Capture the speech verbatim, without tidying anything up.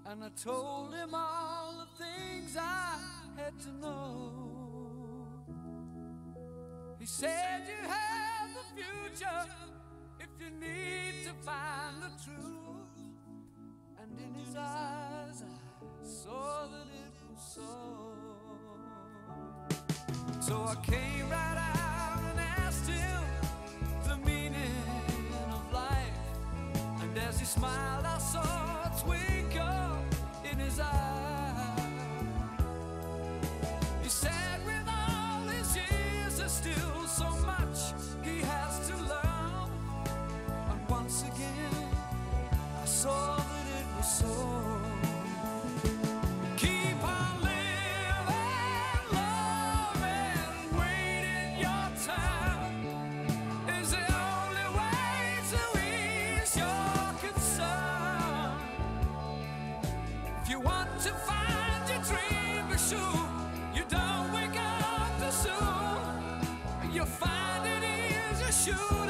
and I told him all the things I had to know. He said you have the future if you need to find the truth, and in his eyes I saw that it was so. So I came right out and asked him the meaning of life, and as he smiled I saw a twinkle in his eyes. He said with all his years there's still so much he has to learn, and once again I saw that it was so. Keep on living, loving, waiting your time is the only way to ease your concern. If you want to find your dream, be sure you don't wake up too soon. You'll find it easier, sure.